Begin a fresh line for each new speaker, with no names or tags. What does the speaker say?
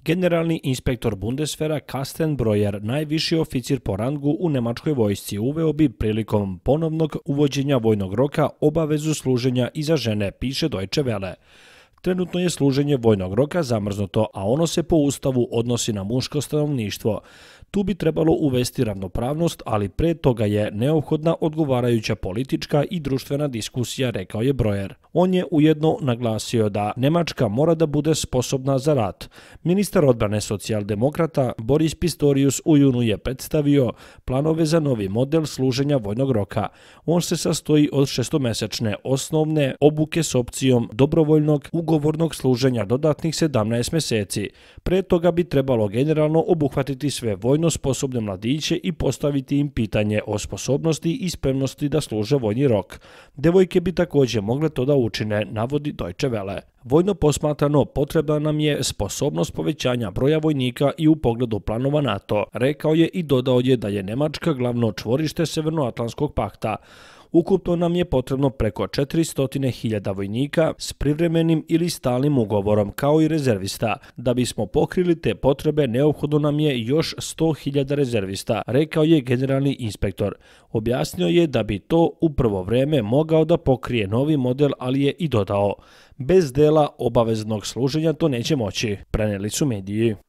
Generalni inspektor Bundeswehra Carsten Breuer, najviši oficir po rangu u nemačkoj vojsci, uveo bi prilikom ponovnog uvođenja vojnog roka obavezu služenja i za žene, piše Deutsche Welle. Trenutno je služenje vojnog roka zamrznuto, a ono se po Ustavu odnosi na muško stanovništvo. Tu bi trebalo uvesti ravnopravnost, ali pre toga je neophodna odgovarajuća politička i društvena diskusija, rekao je Breuer. On je ujedno naglasio da Nemačka mora da bude sposobna za rat. Ministar odbrane socijaldemokrata Boris Pistorius u junu je predstavio planove za novi model služenja vojnog roka. On se sastoji od šestomesečne osnovne obuke s opcijom dobrovoljnog ugovornog služenja dodatnih 17 meseci. Pre toga bi trebalo generalno obuhvatiti sve vojno sposobne mladiće i postaviti im pitanje o sposobnosti i spremnosti da služe vojni rok. Devojke bi također mogle to da učine, navodi Deutsche Welle. Vojno posmatrano potrebna nam je sposobnost povećanja broja vojnika i u pogledu planova NATO, rekao je i dodao je da je Nemačka glavno čvorište Severnoatlantskog pakta. Ukupno nam je potrebno preko 400.000 vojnika s privremenim ili stalnim ugovorom, kao i rezervista. Da bismo pokrili te potrebe, neophodno nam je još 100.000 rezervista, rekao je generalni inspektor. Objasnio je da bi to u prvo vreme mogao da pokrije novi model, ali je i dodao: bez dela obaveznog služenja to neće moći, preneli su mediji.